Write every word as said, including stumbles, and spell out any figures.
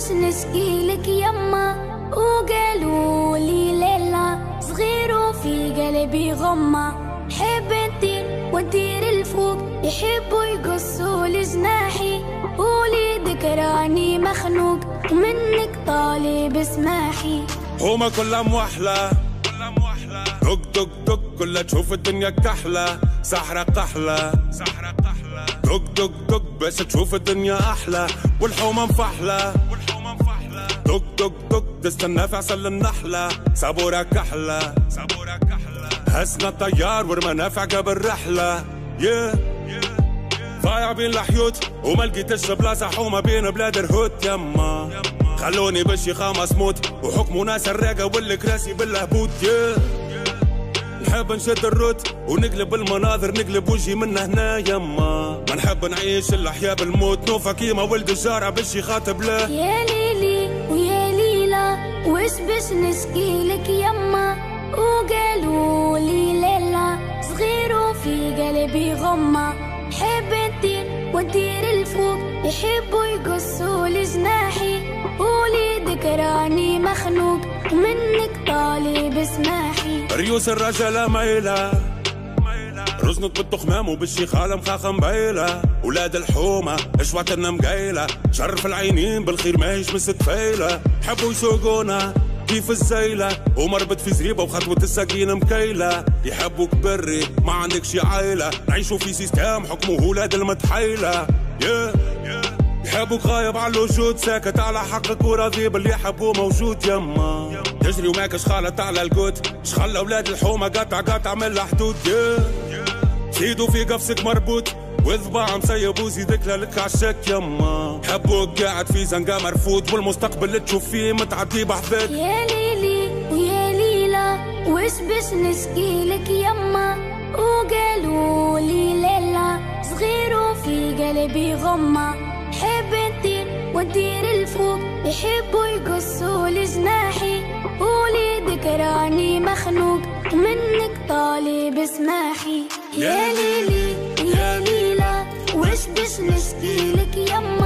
بش نشكيلك يما، وقالوا لي ليلة صغير وفي قلبي غمة، حب نطير وندير الفوق، يحبوا يقصوا لجناحي، قولي ذكراني مخنوق ومنك طالب اسماحي. هما كلها موحلة دق دق دق كلها تشوف الدنيا كحلة، سحرة قحلة دق دق دق بس تشوف الدنيا أحلى، والحومة مفحلة دق دق دق تستنى في عسل النحلة، صبورة كحلة هزنا الطيار والمنافع قبل رحلة. yeah. ضايع بين الحيوت وما لقيتش بلاصة حومة بين بلاد الهوت يما، خلوني بشي خامس موت وحكموا ناس الراقة والكراسي بالهبوط. yeah. نحب نشد الروت ونقلب المناظر، نقلب وجهي من هنا يما، ما نحب نعيش الأحياء بالموت، نوفا كيما ولد الجارة بشي خاطب له. يا ليلي ويا ليلى وش بش نشكيلك يما، وقالوا لي ليلة صغير وفي قلبي غمة، حب نطير وندير الفوق، يحبوا يقصوا لجناحي، قولي ذكراني مخنوق ومنك طالب اسماحي. ريوس الرجالة مايلة رزنت بالتخمام وبالشي خالة مخاخة مبيلة، ولاد الحومة اشواتنا مقيلة، شرف العينين بالخير ماهيش مس تفيلة، حبوا يسوقونا كيف الزيلة ومربط في زريبة وخطوة السكينة مكيلة، يحبوك بري ما عندك شي عيلة، نعيشوا في سيستم حكمه ولاد المتحيلة. yeah. يحبوك غايب على الوجود، ساكت على حقك وراضي باللي يحبوه موجود يما، تجري وماكش خالط على القوت، شخلى اولاد الحومة قطع قطع من الحدود. yeah. سيدو في قفصك مربوط وذباع مسيب وزيدك لك عالشك يما، حبوك قاعد في زنقة مرفوض والمستقبل اللي تشوف فيه متعدي بحذاك. يا ليلي ويا ليلى وش بش نشكيلك يما، وقالوا لي ليلة صغير وفي قلبي غمة، حب نطير وندير الفوق، يحبوا يقصوا لجناحي، قولي ذكراني مخنوق ومنك طالب اسماحي. يا ليلي يا ليلى وش بش نشكيلك يما،